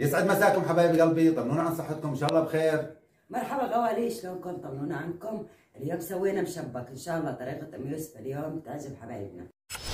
يسعد مساكم حبايب قلبي، طمنونا عن صحتكم ان شاء الله بخير. مرحبا غوالي، شلونكم؟ طمنونا عنكم. اليوم سوينا مشبك، ان شاء الله طريقة ام يوسف اليوم تعجب حبايبنا.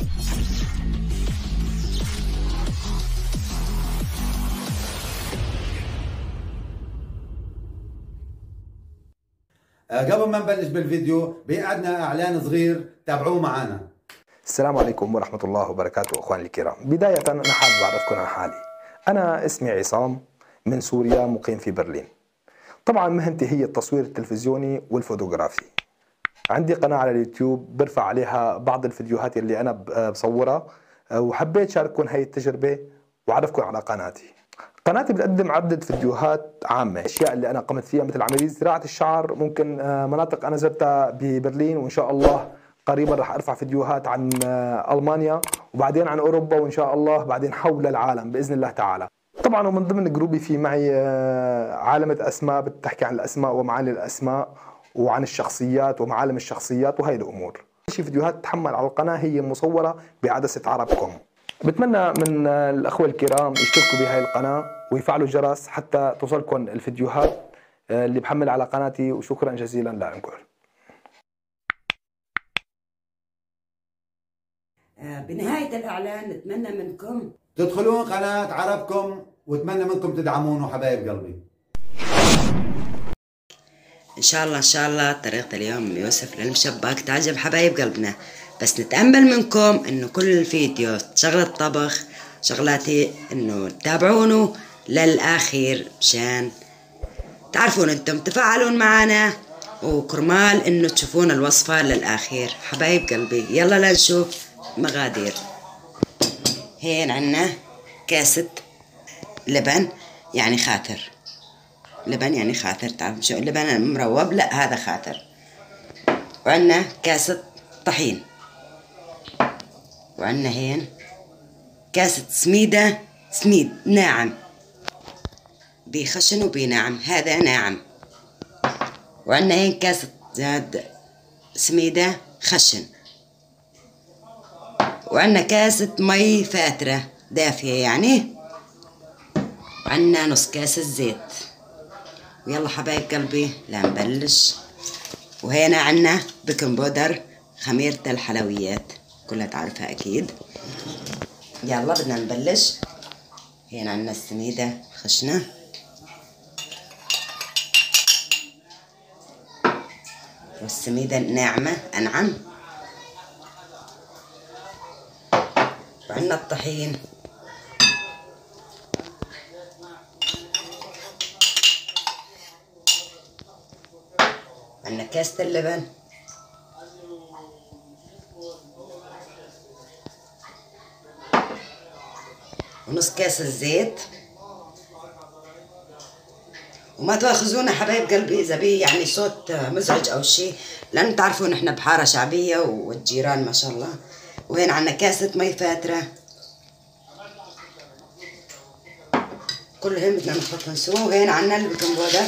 قبل ما نبلش بالفيديو بيقعدنا اعلان صغير تابعوه معنا. السلام عليكم ورحمة الله وبركاته أخواني الكرام. بداية أنا حابب أعرفكم عن حالي. أنا اسمي عصام من سوريا، مقيم في برلين. طبعا مهنتي هي التصوير التلفزيوني والفوتوغرافي. عندي قناة على اليوتيوب برفع عليها بعض الفيديوهات اللي أنا بصورها، وحبيت شارككم هاي التجربة وأعرفكم على قناتي. قناتي بتقدم عدة فيديوهات عامة، أشياء اللي أنا قمت فيها مثل عملية زراعة الشعر، ممكن مناطق أنا زرتها ببرلين، وإن شاء الله قريبا راح ارفع فيديوهات عن المانيا وبعدين عن اوروبا، وان شاء الله بعدين حول العالم باذن الله تعالى. طبعا ومن ضمن جروبي في معي عالمة اسماء بتحكي عن الاسماء ومعاني الاسماء وعن الشخصيات ومعالم الشخصيات وهي الامور. شي فيديوهات تحمل على القناه هي مصوره بعدسه عربكم. بتمنى من الاخوه الكرام يشتركوا بهاي القناه ويفعلوا الجرس حتى توصلكم الفيديوهات اللي بحمل على قناتي، وشكرا جزيلا لكم. بنهاية الإعلان نتمنى منكم تدخلون قناة عربكم واتمنى منكم تدعمونه حبايب قلبي. إن شاء الله طريقة اليوم يوسف للمشبك تعجب حبايب قلبنا، بس نتأمل منكم إنه كل الفيديو شغلة طبخ شغلاتي إنه تتابعونه للآخير مشان تعرفون أنتم تفاعلون معنا، وكرمال إنه تشوفون الوصفة للآخير حبايب قلبي. يلا لنشوف مقادير. هين عنا كاسة لبن يعني خاثر، لبن يعني خاثر، تعرف شو لبن مروب؟ لا هذا خاثر. وعنا كاسة طحين، وعنا هين كاسة سميدة، سميد ناعم بخشن وبناعم، هذا ناعم. وعنا هين كاسة زاد سميدة خشن. وعنا كاسة مي فاترة دافية يعني. وعنا نص كاسة زيت. ويلا حبايب قلبي لا نبلش. وهنا عنا بيكنج بودر، خميرة الحلويات كلها تعرفها أكيد. يلا بدنا نبلش. هنا عنا السميدة خشنة، والسميدة ناعمة أنعم. وعنا الطحين، عنا كاسة اللبن، ونص كاس الزيت. وما تاخذونا حبايب قلبي إذا بي يعني صوت مزعج أو شيء، لأن تعرفون إحنا بحارة شعبية والجيران ما شاء الله. وهنا عنا كاسة مي فاترة، كلهم بدنا نخلطهم سوا. وهنا عنا البيكنج بودر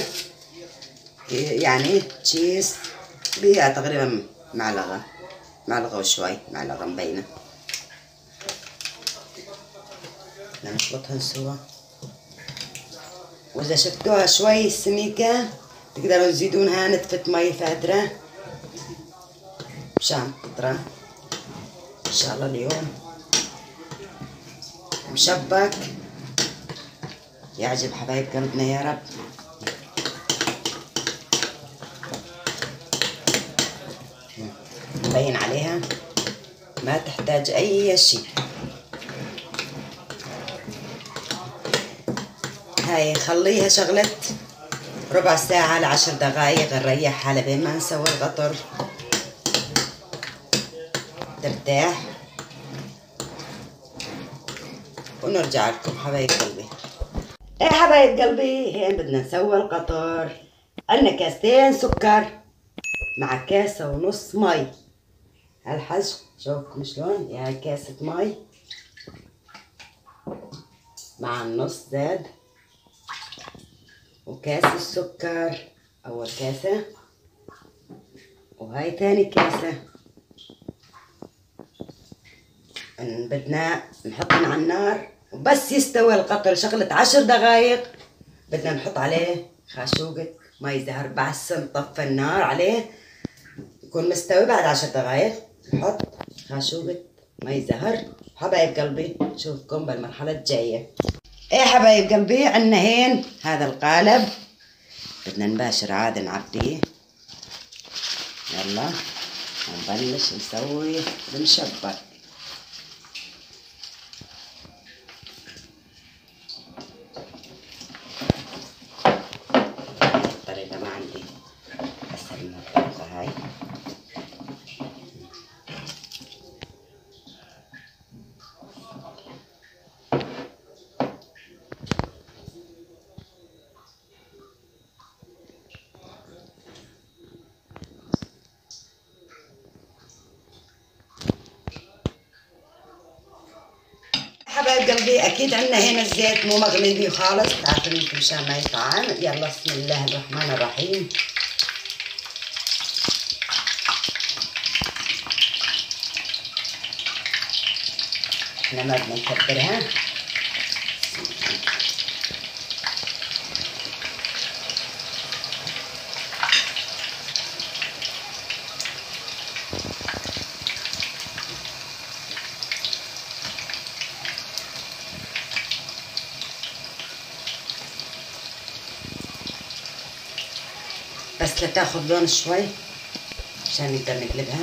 يعني تشيز بيها تقريبا معلقة وشوي، معلقة مبينة. بدنا نخلطهم سوا. وإذا شفتوها شوي سميكة تقدروا تزيدونها نتفة مي فاترة مشان تطرى. إن شاء الله اليوم مشبك يعجب حبايب قلبنا يا رب. مبين عليها ما تحتاج أي شيء. هاي خليها شغلت ربع ساعة ل10 دقايق، نريحها لبين ما نسوي القطر ترتاح، ونرجع لكم حبايب قلبي. ايه حبايب قلبي، هين بدنا نسوي القطر. عندنا كاستين سكر مع كاسة ونص مي. هالحجم شوفكم شلون، يعني كاسة مي مع النص زاد، وكاس السكر أول كاسة، وهاي تاني كاسة. بدنا نحطهم على النار وبس يستوي القطر شغلة 10 دقايق بدنا نحط عليه خاشوقة مي زهر. بس نطفي النار عليه يكون مستوي. بعد 10 دقايق نحط خاشوقة مي زهر. حبايب قلبي نشوفكم بالمرحلة الجاية. ايه حبايب قلبي، عنا هين هذا القالب بدنا نباشر عاد نعبيه. يلا ونبلش نسوي المشبك. الطريقة ما عندي اسهل من الطريقة هاي. حبايب قلبي اكيد عندنا هنا الزيت مو مغلي بيه خالص، تعرفون انتم مشان ما يطعم. يلا بسم الله الرحمن الرحيم. احنا ما بدنا نكبرها. بس لتاخذ لون شوي عشان نقدر نقلبها.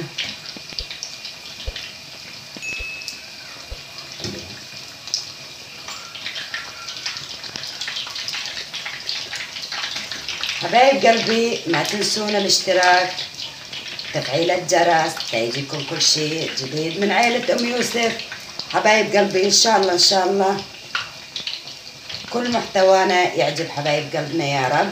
حبايب قلبي ما تنسونا الاشتراك، تفعيل الجرس تيجيكم كل شيء جديد من عائلة ام يوسف. حبايب قلبي ان شاء الله ان شاء الله كل محتوانا يعجب حبايب قلبنا يا رب.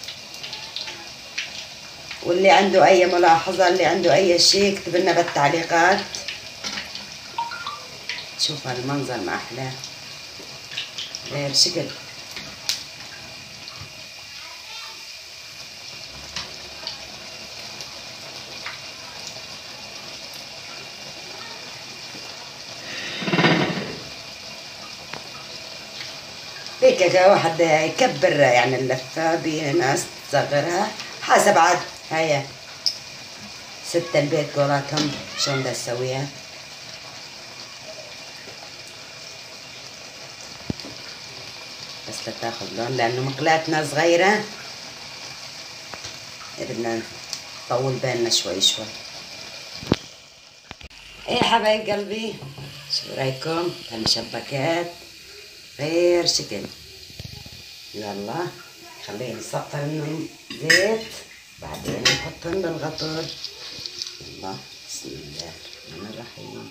واللي عنده اي ملاحظة، اللي عنده اي شيء يكتب لنا بالتعليقات. شوف هذا المنظر ما احلاه، غير شكل. هيك واحد يكبر يعني اللفة، بناس تصغرها حسب عاد. هيا ست البيت قولاتهم شلون بدها تسويها. بس لتاخذ لون لانه مقلاتنا صغيرة بدنا نطول بالنا شوي شوي. ايه حبايب قلبي شو رايكم هالمشبكات غير شكل. يلا خلينا نسقط منهم زيت بعدين نحطهم بالغطر. يلا بسم الله الرحمن الرحيم.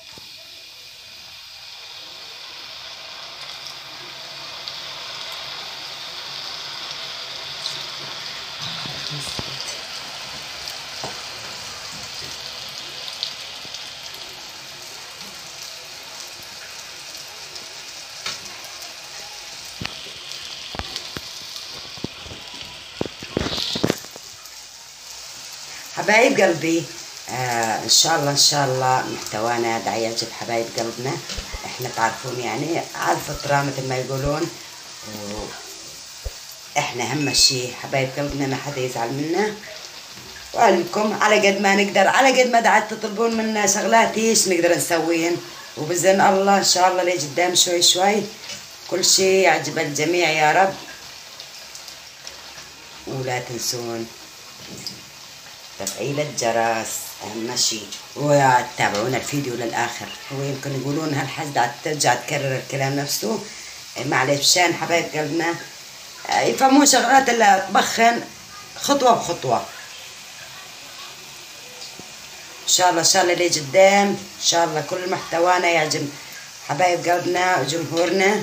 حبايب قلبي ان شاء الله ان شاء الله محتوانا دا يعجب حبايب قلبنا. احنا تعرفون يعني على الفطرة مثل ما يقولون، احنا اهم شي حبايب قلبنا ما حدا يزعل منا. وعلمكم على قد ما نقدر، على قد ما دعت تطلبون منا شغلات ايش نقدر نسوين، وبإذن الله ان شاء الله لقدام شوي شوي كل شي يعجب الجميع يا رب. ولا تنسون تفعيل الجرس اهم شي، وتابعونا الفيديو للاخر. هو يمكن يقولون هالحد ترجع تكرر الكلام نفسه، معلش مشان حبايب قلبنا يفهمون شغلات اللي تبخن خطوه بخطوه. ان شاء الله ان شاء الله لقدام ان شاء الله كل محتوانا يعجب حبايب قلبنا وجمهورنا.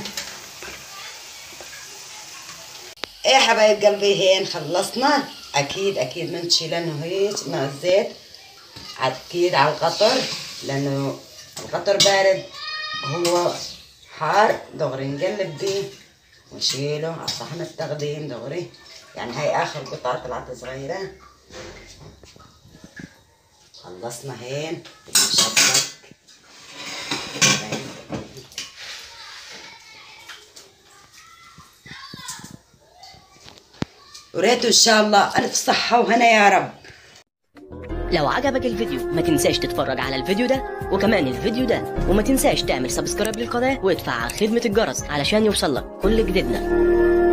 ايه حبايب قلبي هين خلصنا. اكيد منشي لانه هيك مع الزيت اكيد على القطر، لانه القطر بارد هو حار. دغري نقلب بيه ونشيله على صحن التقديم دغري. يعني هاي اخر قطعة طلعت صغيرة. خلصنا هين نشبك. وريتوا إن شاء الله ألف صحة وهنا يا رب. لو عجبك الفيديو ما تنساش تتفرج على الفيديو ده وكمان الفيديو ده، وما تنساش تعمل سبسكرايب للقناة وادفع خدمة الجرس علشان يوصلك كل جديدنا.